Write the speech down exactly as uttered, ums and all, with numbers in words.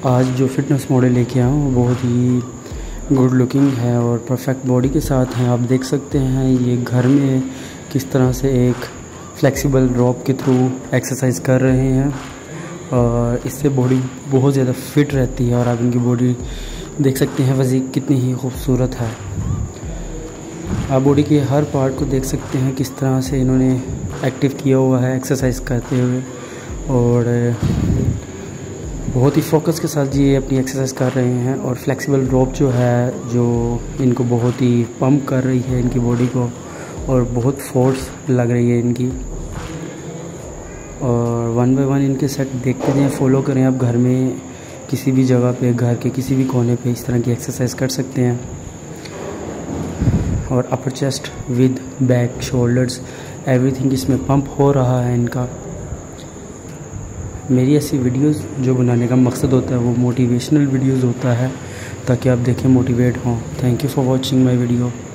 आज जो fitness model लेके आया हूँ वो बहुत ही गुड लुकिंग है और परफेक्ट बॉडी के साथ हैं। आप देख सकते हैं ये घर में किस तरह से एक फ्लेक्सिबल रॉप के थ्रू एक्सरसाइज कर रहे हैं और इससे बॉडी बहुत ज़्यादा फिट रहती है। और आप इनकी बॉडी देख सकते हैं, फिज़ीक कितनी ही खूबसूरत है। आप बॉडी के हर पार्ट को देख सकते हैं किस तरह से इन्होंने एक्टिव किया हुआ है एक्सरसाइज करते हुए, और बहुत ही फोकस के साथ ये अपनी एक्सरसाइज कर रहे हैं। और फ्लेक्सिबल रॉप जो है जो इनको बहुत ही पंप कर रही है इनकी बॉडी को, और बहुत फोर्स लग रही है इनकी। और वन बाय वन इनके सेट देखते जाएं, फॉलो करें। आप घर में किसी भी जगह पे, घर के किसी भी कोने पे इस तरह की एक्सरसाइज कर सकते हैं। और upper chest with back shoulders everything इसमें पंप हो रहा है इनका। मेरी ऐसी वीडियोस जो बनाने का मकसद होता है वो मोटिवेशनल वीडियोस होता है, ताकि आप देखें, मोटिवेट हों। Thank you for watching my video.